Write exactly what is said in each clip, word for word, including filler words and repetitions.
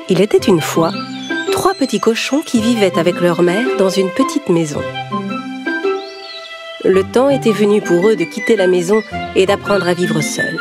Il était une fois trois petits cochons qui vivaient avec leur mère dans une petite maison. Le temps était venu pour eux de quitter la maison et d'apprendre à vivre seuls.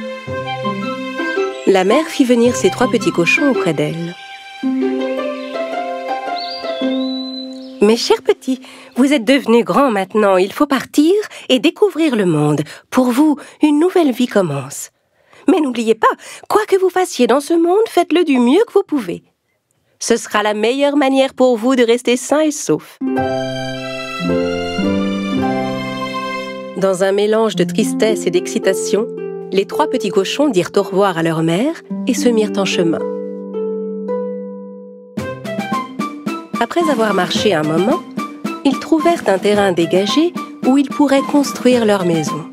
La mère fit venir ses trois petits cochons auprès d'elle. « Mes chers petits, vous êtes devenus grands maintenant, il faut partir et découvrir le monde. Pour vous, une nouvelle vie commence. Mais n'oubliez pas, quoi que vous fassiez dans ce monde, faites-le du mieux que vous pouvez. Ce sera la meilleure manière pour vous de rester sains et saufs. » Dans un mélange de tristesse et d'excitation, les trois petits cochons dirent au revoir à leur mère et se mirent en chemin. Après avoir marché un moment, ils trouvèrent un terrain dégagé où ils pourraient construire leur maison.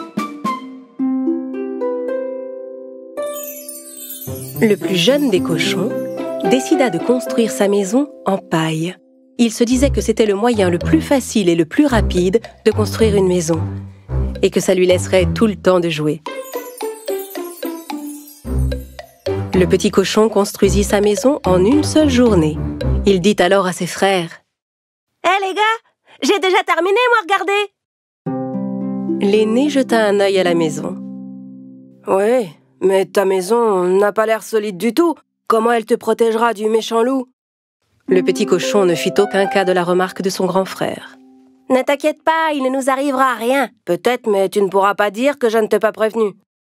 Le plus jeune des cochons décida de construire sa maison en paille. Il se disait que c'était le moyen le plus facile et le plus rapide de construire une maison, et que ça lui laisserait tout le temps de jouer. Le petit cochon construisit sa maison en une seule journée. Il dit alors à ses frères: « Hé hey les gars, j'ai déjà terminé, moi, regardez !» L'aîné jeta un œil à la maison. « Oui, mais ta maison n'a pas l'air solide du tout. Comment elle te protégera du méchant loup ?» Le petit cochon ne fit aucun cas de la remarque de son grand frère. « Ne t'inquiète pas, il ne nous arrivera rien. Peut-être, mais tu ne pourras pas dire que je ne t'ai pas prévenu. »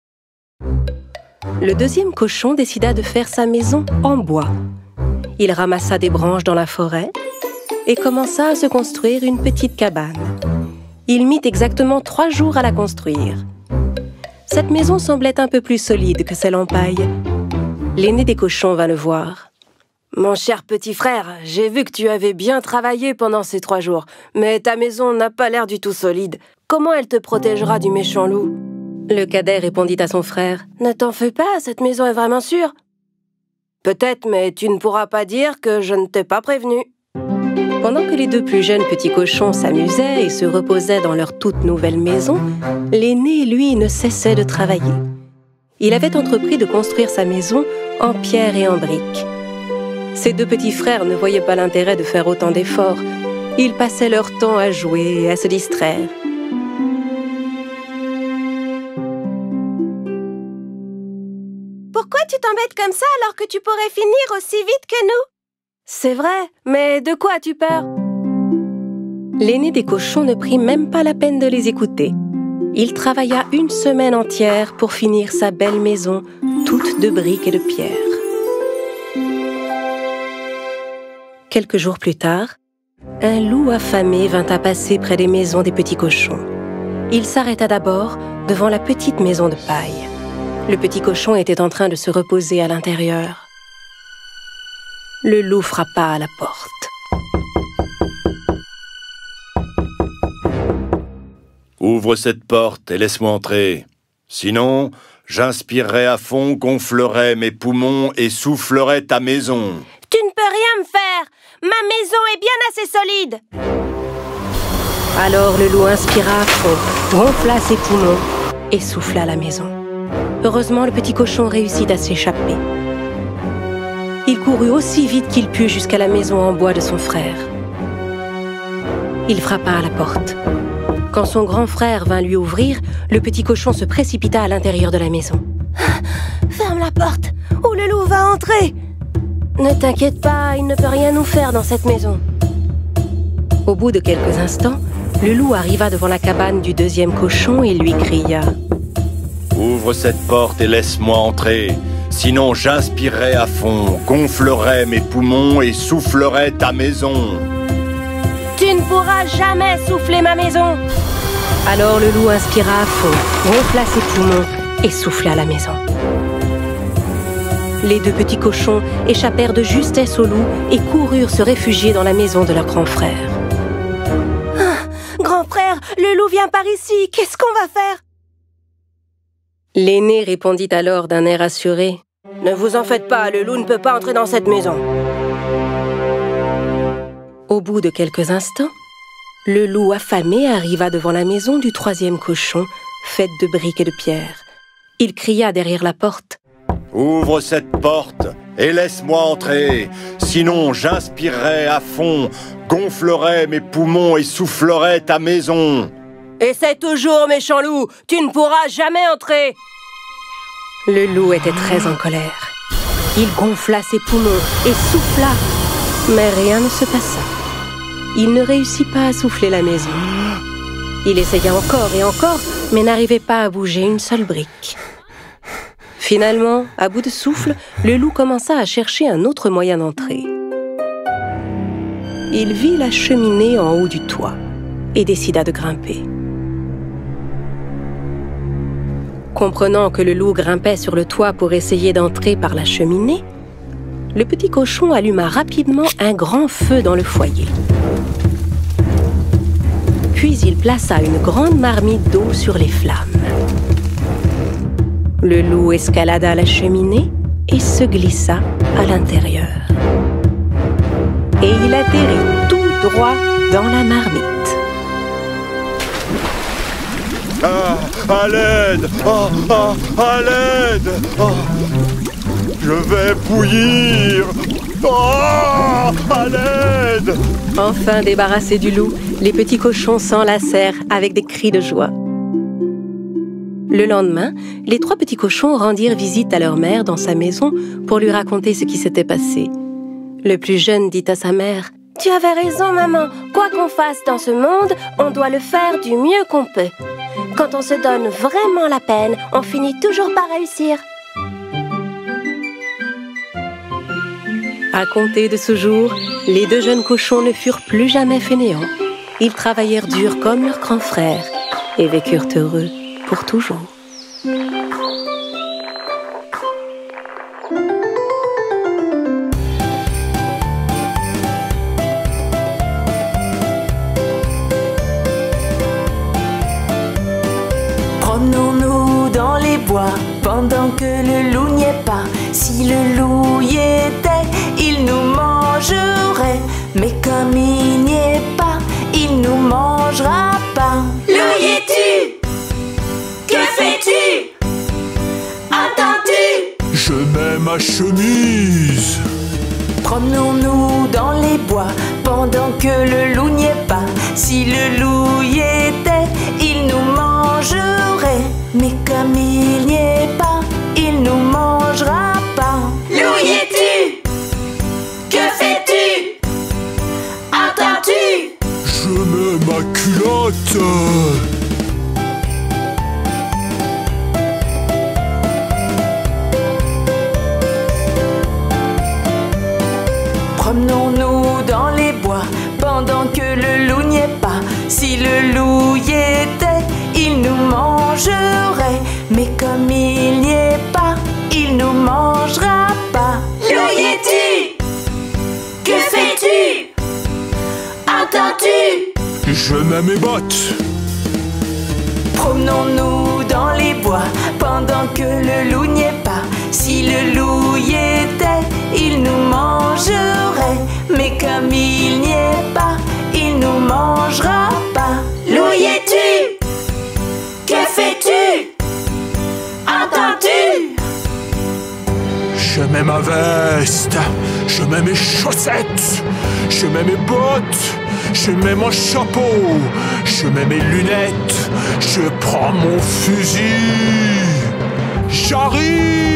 Le deuxième cochon décida de faire sa maison en bois. Il ramassa des branches dans la forêt et commença à se construire une petite cabane. Il mit exactement trois jours à la construire. Cette maison semblait un peu plus solide que celle en paille. L'aîné des cochons vint le voir. « Mon cher petit frère, j'ai vu que tu avais bien travaillé pendant ces trois jours, mais ta maison n'a pas l'air du tout solide. Comment elle te protégera du méchant loup ?» Le cadet répondit à son frère: « Ne t'en fais pas, cette maison est vraiment sûre. »« Peut-être, mais tu ne pourras pas dire que je ne t'ai pas prévenu. » Pendant que les deux plus jeunes petits cochons s'amusaient et se reposaient dans leur toute nouvelle maison, l'aîné, lui, ne cessait de travailler. Il avait entrepris de construire sa maison en pierre et en briques. Ses deux petits frères ne voyaient pas l'intérêt de faire autant d'efforts. Ils passaient leur temps à jouer et à se distraire. Pourquoi tu t'embêtes comme ça alors que tu pourrais finir aussi vite que nous? C'est vrai, mais de quoi as-tu peur? L'aîné des cochons ne prit même pas la peine de les écouter. Il travailla une semaine entière pour finir sa belle maison, toute de briques et de pierres. Quelques jours plus tard, un loup affamé vint à passer près des maisons des petits cochons. Il s'arrêta d'abord devant la petite maison de paille. Le petit cochon était en train de se reposer à l'intérieur. Le loup frappa à la porte. « Ouvre cette porte et laisse-moi entrer. Sinon, j'inspirerai à fond, gonflerai mes poumons et soufflerai ta maison. »« Tu ne peux rien me faire. Ma maison est bien assez solide. » Alors le loup inspira à fond, gonfla ses poumons et souffla la maison. Heureusement, le petit cochon réussit à s'échapper. Il courut aussi vite qu'il put jusqu'à la maison en bois de son frère. Il frappa à la porte. Quand son grand frère vint lui ouvrir, le petit cochon se précipita à l'intérieur de la maison. « Ferme la porte, ou le loup va entrer !»« Ne t'inquiète pas, il ne peut rien nous faire dans cette maison. » Au bout de quelques instants, le loup arriva devant la cabane du deuxième cochon et lui cria: « Ouvre cette porte et laisse-moi entrer. Sinon, j'inspirerai à fond, gonflerai mes poumons et soufflerai ta maison. »« Tu ne pourras jamais souffler ma maison !» Alors le loup inspira à fond, gonfla ses poumons et souffla la maison. Les deux petits cochons échappèrent de justesse au loup et coururent se réfugier dans la maison de leur grand frère. Ah, « Grand frère, le loup vient par ici, qu'est-ce qu'on va faire ?» L'aîné répondit alors d'un air assuré: « Ne vous en faites pas, le loup ne peut pas entrer dans cette maison. » Au bout de quelques instants, le loup affamé arriva devant la maison du troisième cochon, faite de briques et de pierres. Il cria derrière la porte: « Ouvre cette porte et laisse-moi entrer. Sinon, j'inspirerai à fond, gonflerai mes poumons et soufflerai ta maison. Essaie toujours, méchant loup, tu ne pourras jamais entrer. Le loup était très en colère. Il gonfla ses poumons et souffla, mais rien ne se passa. Il ne réussit pas à souffler la maison. Il essaya encore et encore, mais n'arrivait pas à bouger une seule brique. Finalement, à bout de souffle, le loup commença à chercher un autre moyen d'entrer. Il vit la cheminée en haut du toit et décida de grimper. Comprenant que le loup grimpait sur le toit pour essayer d'entrer par la cheminée, le petit cochon alluma rapidement un grand feu dans le foyer. Puis il plaça une grande marmite d'eau sur les flammes. Le loup escalada la cheminée et se glissa à l'intérieur. Et il atterrit tout droit dans la marmite. Ah, à l'aide! Ah, ah, à l'aide! Ah, je vais bouillir! Ah, à l'aide! Enfin débarrassés du loup, les petits cochons s'enlacèrent avec des cris de joie. Le lendemain, les trois petits cochons rendirent visite à leur mère dans sa maison pour lui raconter ce qui s'était passé. Le plus jeune dit à sa mère: « Tu avais raison, maman. Quoi qu'on fasse dans ce monde, on doit le faire du mieux qu'on peut. Quand on se donne vraiment la peine, on finit toujours par réussir. » À compter de ce jour, les deux jeunes cochons ne furent plus jamais fainéants. Ils travaillèrent dur comme leurs grands frères et vécurent heureux pour toujours. Promenons-nous dans les bois pendant que le loup n'y est pas. Si le loup y était, il nous mangerait. Mais comme il n'y est pas, il nous mangera pas. Loup, y es-tu? Que fais-tu? Entends-tu? Je mets ma chemise. Promenons-nous dans les bois pendant que le loup n'y est pas. Si le loup y était, il nous mangerait. Mais comme il n'y est pas, il nous mangera pas. Loup, y es-tu? Que fais-tu? Entends-tu? Je mets ma culotte. Promenons-nous dans les bois pendant que le loup n'y est pas. Si le loup y était, il nous mangerait. Mais comme il n'y est pas, il nous mangera pas. Loup, y es-tu? Que fais-tu? Entends-tu? Je mets mes bottes. Promenons-nous dans les bois pendant que le loup n'y est pas. Si le loup y était, il nous mangerait. Mais comme il n'y est pas, il nous mangera pas. Loup, y es-tu? Que fais-tu? Entends-tu? Je mets ma veste. Je mets mes chaussettes. Je mets mes bottes. Je mets mon chapeau. Je mets mes lunettes. Je prends mon fusil. J'arrive.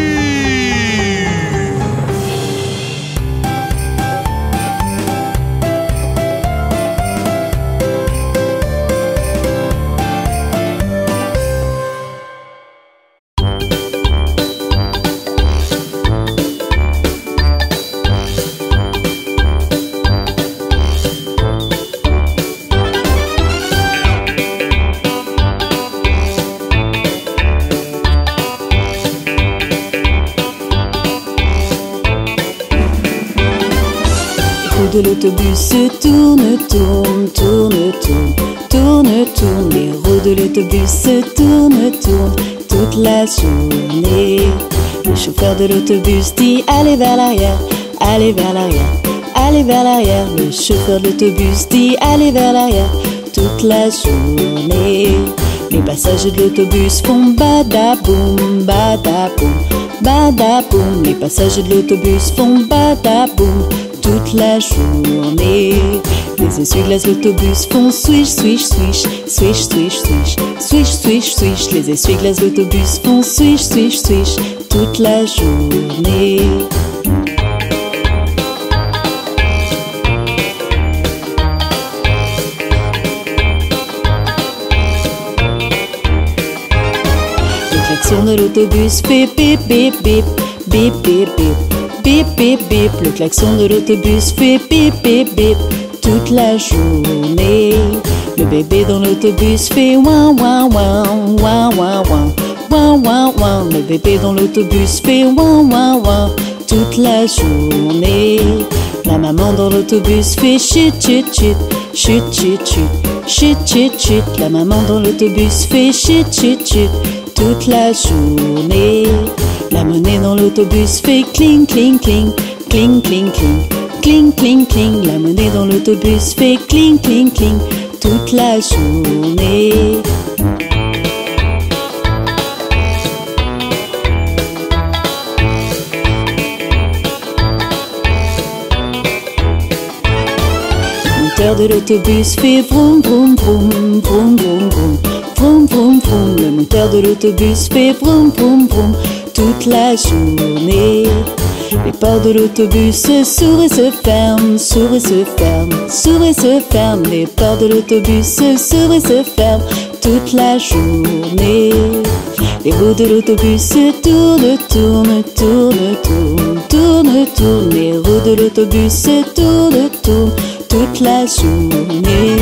De l'autobus tourne, tourne, tourne, tourne, tourne, tourne. Les roues de l'autobus tournent, tournent toute la journée. Le chauffeur de l'autobus dit allez vers l'arrière, allez vers l'arrière, allez vers l'arrière. Le chauffeur de l'autobus dit allez vers l'arrière toute la journée. Les passagers de l'autobus font badaboum, badaboum, badaboum. Les passagers de l'autobus font badaboum toute la journée. Les essuie-glaces de l'autobus font swish, swish, swish, swish, swish, swish, swish, swish, swish. Les essuie-glaces de l'autobus font swish, swish, swish toute la journée. Le klaxon de l'autobus fait bip, bip, bip, bip, bip, bip, bip, bip, bip. Le klaxon de l'autobus fait bip, bip, bip toute la journée. Le bébé dans l'autobus fait ouin, ouin, ouin, ouin, ouin, ouin, ouin, ouin, ouin. Le bébé dans l'autobus fait ouin, ouin, ouin toute la journée. La maman dans l'autobus fait chut, chut, chut, chut, chut, chut, chut, chut, chut. La maman dans l'autobus fait chut, chut, chut toute la journée. La monnaie dans l'autobus fait cling, cling, cling, cling, cling, cling, cling, cling, cling. La monnaie dans l'autobus fait cling, cling, cling toute la journée. Le moteur de l'autobus fait vroom, vroom, vroom, vroom, vroom, vroom, vroom, vroom, vroom. Le moteur de l'autobus fait vroom, vroom, vroom toute la journée. Les portes de l'autobus s'ouvrent et se ferment, s'ouvrent et se ferment, s'ouvrent et se ferment. Les portes de l'autobus s'ouvrent et se ferment toute la journée. Les roues de l'autobus tournent, tournent, tournent, tournent, tournent, tournent. Les roues de l'autobus tournent, tournent toute la journée.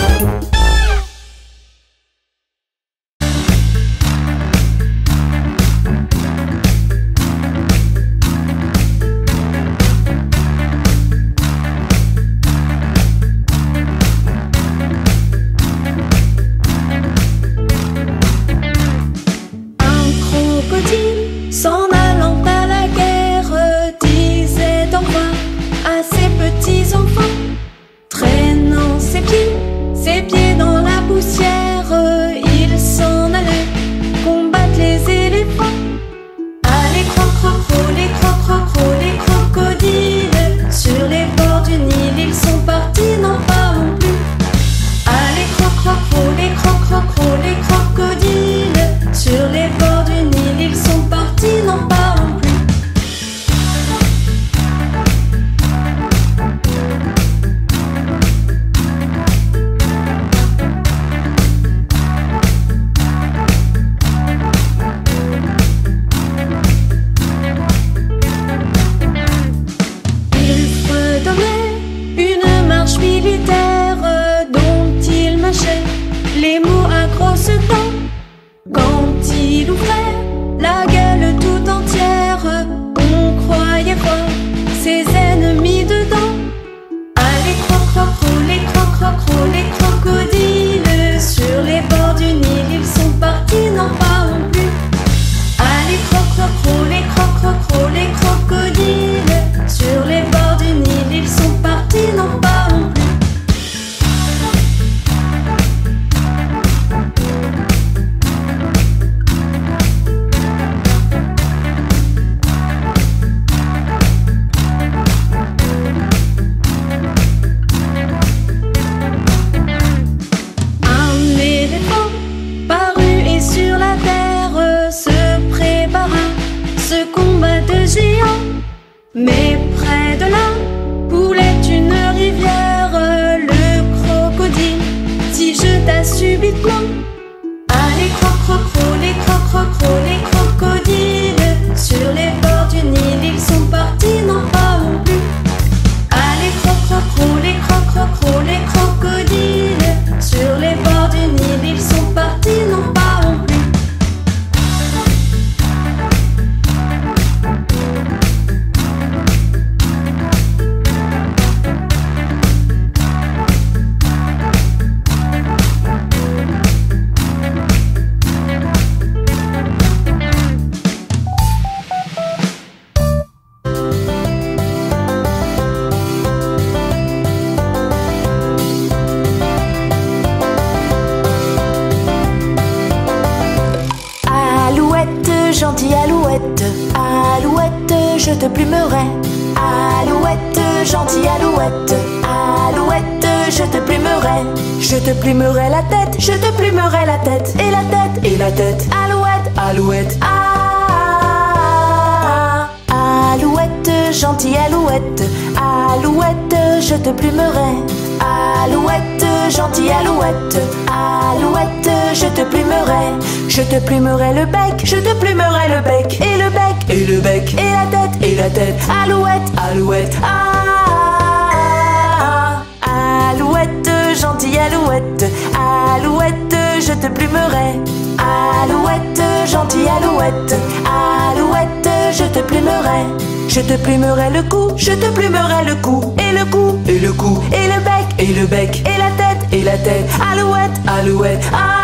S'en allant à la guerre, disait au revoir à ses petits enfants, traînant ses pieds, ses pieds dans la poussière, il s'en allait combattre les éléphants. Allez croc-croc-cro, les croc-croc-cro, les crocodiles, sur les bords du Nil, ils sont partis, n'en parlons plus. Allez croc-croc-cro, les croc-croc-cro, les crocodiles, sur les bords du Nil, ils sont partis, n'en parlons plus. Il fredonnait une marche militaire dont il mâchait les mots à grosses dents. Quand il ouvrait la gueule tout entière, on croyait voir ses ennemis dedans. Allez croc-croc-cro, les croc-croc-cro, les crocodiles, sur les bords du Nil, ils sont partis, n'en parlons plus. Allez croc-croc-cro, les croc-croc-cro, les crocodiles, sur les bords du Nil, ils sont partis, n'en parlons plus. Un éléphant parut et sur la terre se prépara ce combat de géants. Mais près de là coulait une rivière, le crocodile s'y jeta subitement. Allez croc-croc-cro, les croc-croc-cro, les crocodiles, sur les bords du Nil, ils sont partis, n'en parlons plus. Allez croc-croc-cro, les croc-croc-cro, les crocodiles, sur les bords du Nil, ils sont partis, n'en parlons plus. je te plumerai. Alouette, gentille alouette, alouette, je te plumerai. Je te plumerai la tête, je te plumerai la tête, et la tête, et la tête. Alouette, alouette, ah. Alouette, gentille alouette, alouette, je te plumerai. Alouette, gentille alouette, alouette, je te plumerai. Je te plumerai le bec, je te plumerai le bec, et le bec, et le bec, et la tête, et la tête. Alouette, alouette, ah. Alouette, gentille alouette, alouette, je te plumerai. Alouette, gentille alouette, alouette, je te plumerai. Je te plumerai le cou, je te plumerai le cou, et le cou, et le cou, et le bec, et le bec, et la tête, et la tête. Alouette, alouette, ah.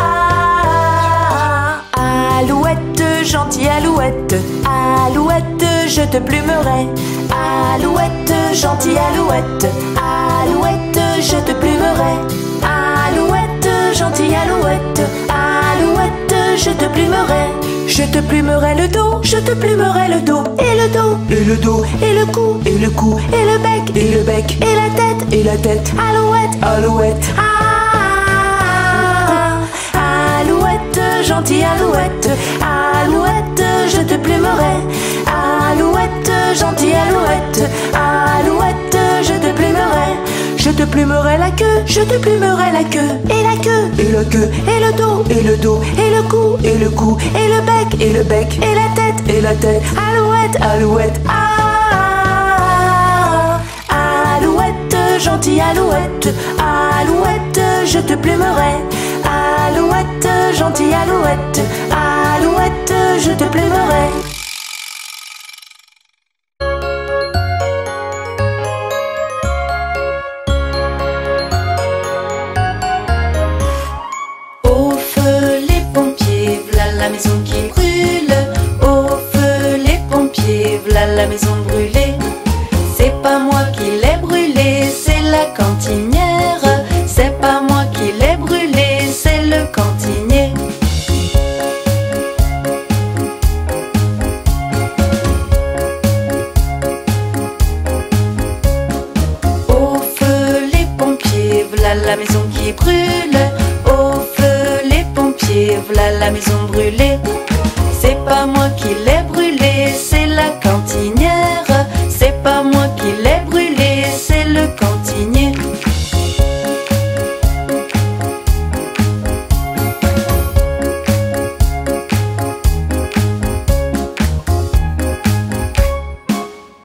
Alouette, gentille alouette, alouette, je te plumerai. Alouette, gentille alouette, alouette, je te plumerai. Alouette, gentille alouette, alouette, je te plumerai. Je te plumerai le dos, je te plumerai le dos, et le dos, et le dos, et le cou, et le cou, et le bec, et le bec, et la tête, et la tête. Alouette, alouette, ah. Alouette, gentille alouette, alouette, je te plumerai. Alouette, gentille alouette, alouette, je te plumerai. Je te plumerai la queue, je te plumerai la queue, et la queue, et la queue, et le dos, et le dos, et le cou, et le cou, et le bec, et le bec, et la tête, et la tête. Alouette, alouette, ah. Alouette, gentille alouette, alouette, je te plumerai. Alouette, gentille alouette, alouette, je te plumerai. La maison qui brûle, au feu les pompiers, v'là la maison brûlée. C'est pas moi qui l'ai brûlée, c'est la cantinière. C'est pas moi qui l'ai brûlée, c'est le cantinier. Au feu les pompiers, v'là la maison qui brûle. Au feu les pompiers, v'là la maison brûlée.